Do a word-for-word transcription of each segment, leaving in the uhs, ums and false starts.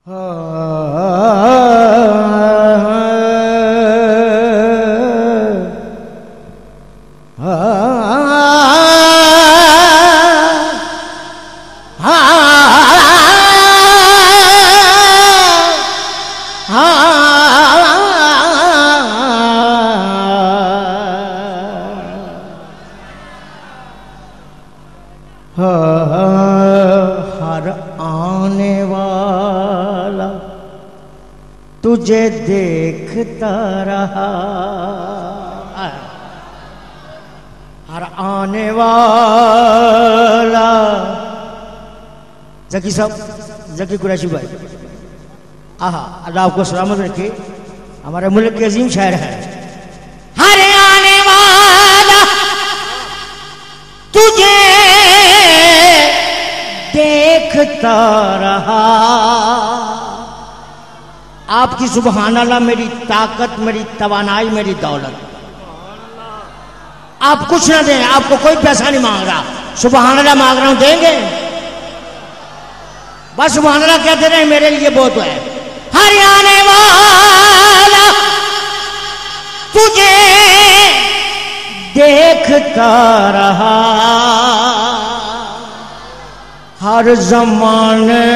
ہر آنے والا تجھے دیکھتا رہا، ہر آنے والا، ذکی صاحب، ذکی قریشی بھائی، آہا اللہ آپ کو سلامت رکھے، ہمارے ملک کے عظیم شاعر ہے۔ ہر آنے والا تجھے دیکھتا رہا، آپ کی سبحان اللہ میری طاقت، میری توانائی، میری دولت، آپ کچھ نہ دیں، آپ کو کوئی پیسہ نہیں مانگ رہا، سبحان اللہ مانگ رہا ہوں، دیں گے؟ بس سبحان اللہ کہتے رہے، میرے لیے بہت ہے۔ ہر آنے والا تجھے دیکھتا رہا، ہر زمانے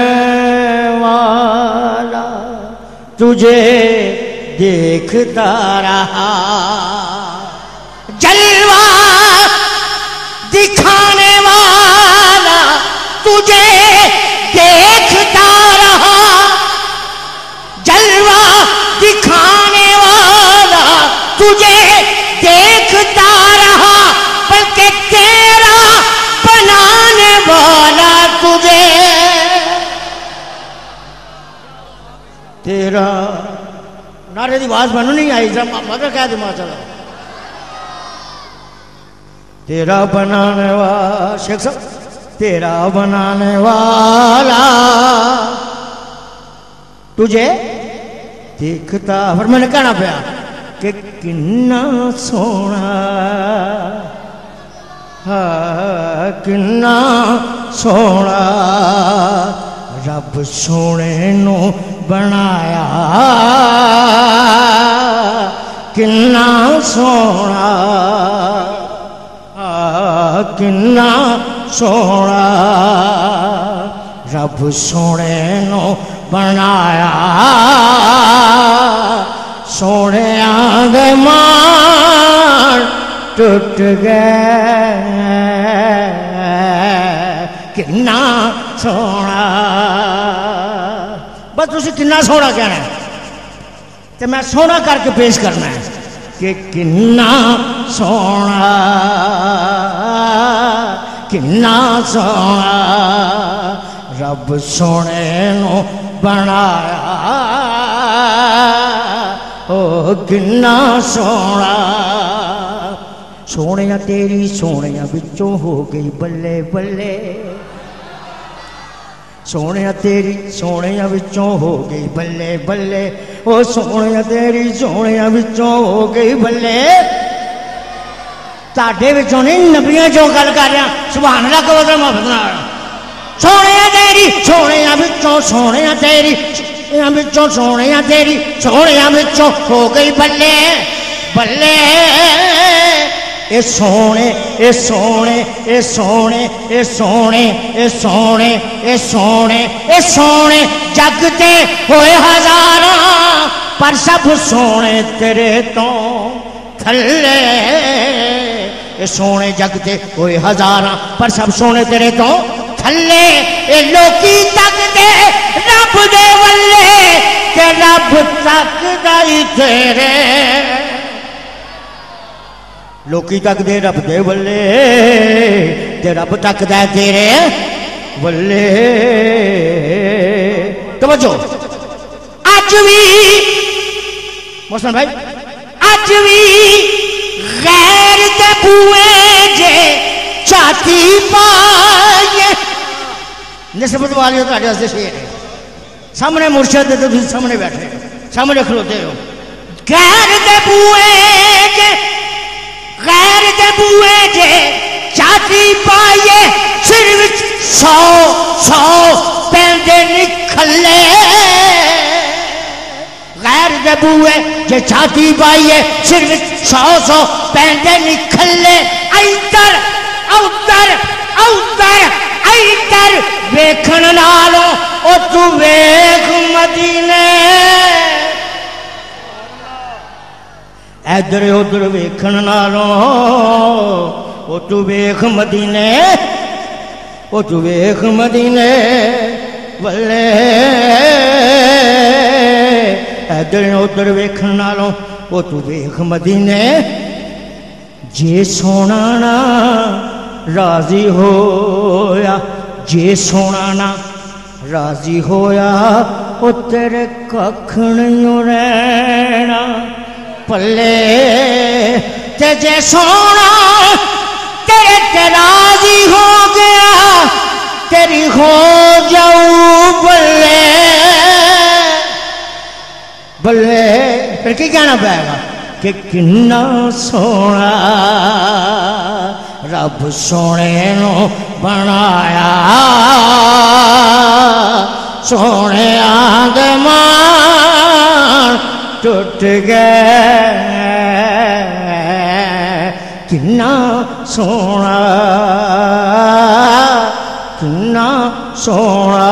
والا تجھے دیکھتا رہا، جلوہ دکھانے والا تجھے دیکھتا رہا، جلوہ دکھانے والا تجھے دیکھتا رہا، بلکہ تیرا بنانے والا تجھے، تیرا نعرے دی آواز بنو نہیں آئی، مگر کہہ دے ماشاء اللہ، تیرا بنانے والا، شیخ صاحب، تیرا بنانے والا تجھے دیکھتا، پھر میں نے کہنا پیا کہ کنا سونا، ہاں کنا سونا رب سونے نو بنایا، کنا سونا، ہاں کنا سونا رب سونے نو بنایا، سونے آنگے مان ٹوٹ گئے، کنا سونا، بس تسی کنا سونا کہنا ہے تو میں سونا کر کے پیش کرنا ہے کہ کنا سونا، کنا سونا رب سونے نو بنایا، او کنا سونا، سونیا تیری سونیا بچوں ہو گئی بلے بلے، سونیا تیری سونیا بچوں ہو گئی بلے بلے، او سونیا تیری سونیا بچوں ہو گئی بلے، تاڑے بچوں نہیں نبیاں جو گل کر رہا، سبحان اللہ کو وزر محبت نہ رہا، سونیا تیری سونیا بچوں، سونیا تیری سونیا بچوں، سونیا تیری سونیا بچوں ہو گئی بلے بلے، اے سونے اے سونے اے سونے اے سونے اے سونے اے سونے اے سونے جگتے ہوئے ہزاراں پر سب سونے تیرے تو تھلے، اے سونے جگتے ہوئے ہزاراں پر سب سونے تیرے تو تھلے، اے لوکی تک دے رب دے ولے کہ رب تک دائی تیرے، لوکی تک دے رب دے ولے تے رب تک دے تیرے ولے، توجہ آج بھی محسن بھائی، آج بھی غیر دے بوئے جے چاہتی پائے، نسبت والی ہوتا ہے جیسے شیر ہے، سامنے مرشد دے تو سامنے بیٹھے سامنے کھلوتے ہو، غیر دے بوئے جے غیر دے بوئے جے چاہتی پائے، سر وچ سو سو پیندے نکھلے، بوئے جے چھاتی پائیے صرف سو سو پینڈے نکھلے ایتر اوتر اوتر ایتر ویکھن نالوں او تو ویکھ مدینے ایدر ادھر ویکھن نالوں او تو ویکھ مدینے او تو ویکھ مدینے ولے ایدر ادھر ویکھن نالوں او تو ویکھ مدینے جے سونا نا راضی ہویا جے سونا نا راضی ہویا او تیرے ککھ نہیں رہنا پلے تے جے سونا تیرے تے راضی ہو گیا تیری ہو جاؤ بلے بلے پھر کی کہنا پائے گا کہ کنا سونا رب سونے نو بنایا سونے آدمان ٹوٹ گئے کنا سونا کنا سونا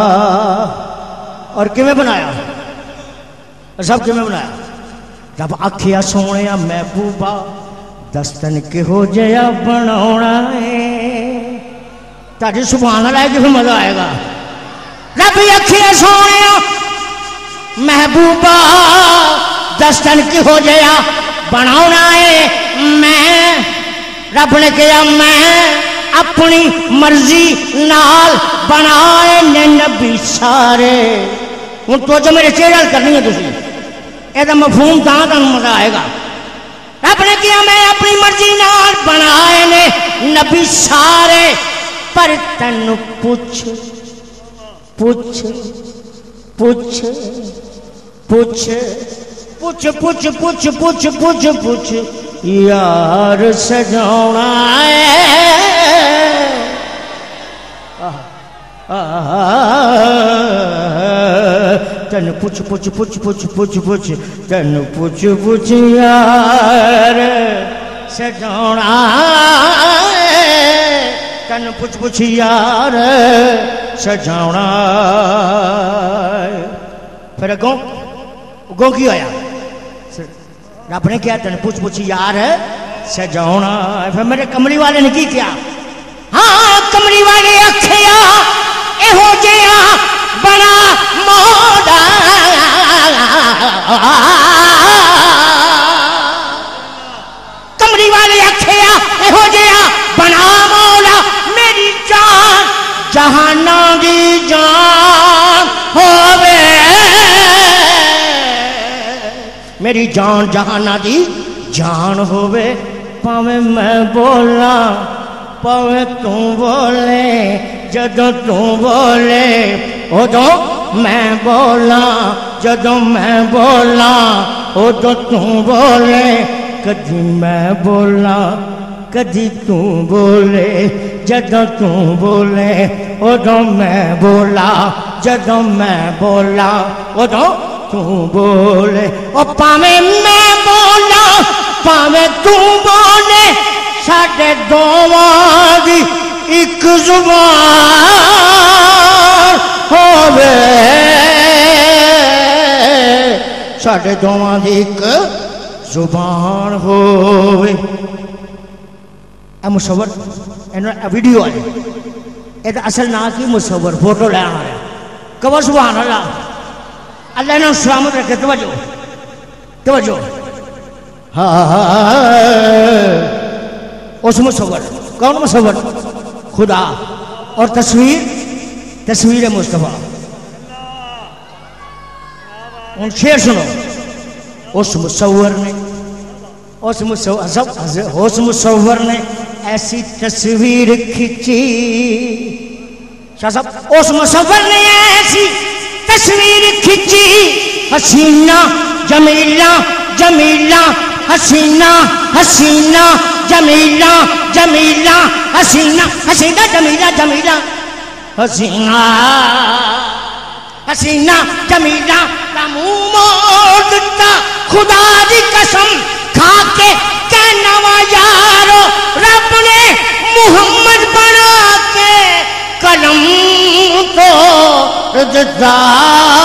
اور کیویں بنایا سب کیویں بنایا رب آکھیا سونے محبوبہ دستن کے ہو جیا بناونا ہے تاکہ سبحان اللہ ہے کہ پھر مزہ آئے گا رب آکھیا سونے محبوبہ دستن کی ہو جیا بناونا ہے میں رب نے کہا میں اپنی مرضی نال بنائے نے نبی سارے ان تو جو میرے چہرہ کرنی ہے تسی ایدہ مفہوم تاں تاں مزہ آئے گا رب نے کہا میں اپنی مرضی نال بنائے نے نبی سارے پر تن پوچھ پوچھ پوچھ پوچھ پوچھ پوچھ پوچھ پوچھ پوچھ پوچھ یار سجونا ہے تن پوچھ پوچھ پوچھ پوچھ پوچھ پوچھ تن پوچھ پوچھ یار سجونا تن پوچھ پوچھ یار سجونا پھر اگوں اگوں کی ہویا رب نے کیا تن پوچھ پوچھ یار سجونا پھر میرے کملی والے نے کی کیا ہاں کملی والے اکھیا اے ہو جیا بڑا مولا کملی والے اکھیا اے ہو جیا بڑا مولا میری جان جہانا دی جان ہووے میری جان جہانا دی جان ہووے پاویں میں بولا پاویں توں بولے جدوں توں بولے ادوں میں بولا جدوں میں بولا ادوں توں بولے کدی میں بولا کدی توں بولے جدوں توں بولے ادوں میں بولا جدوں میں بولا ادوں توں بولے او پاویں میں بولا پاویں توں بولے ساڈے دوواں دی ایک زبان ہووے ساڈے دوواں دی ایک زبان ہووے اے مصور اے ویڈیو آئے اے اصل نا کی مصور فوٹو لے آنا ہے کور سبحان اللہ اللہ نے سلامت رکھے توجہ توجہ اس مصور کون مصور خدا اور تصویر تصویر مصطفیٰ ان شیر سنو اس مصور نے اس مصور اس مصور نے ایسی تصویر کھچی شاہ صاحب اس مصور نے ایسی تصویر کھچی حسینہ جمیلہ جمیلہ حسینہ حسینہ جمیلہ جمیلہ حسینہ حسینہ جمیلہ جمیلہ حسینہ حسینہ جمیلہ دا منہ موڑ دتا خدا دی قسم کھا کے کہنا وا یارو رب نے محمد بنا کے قلم تو دتا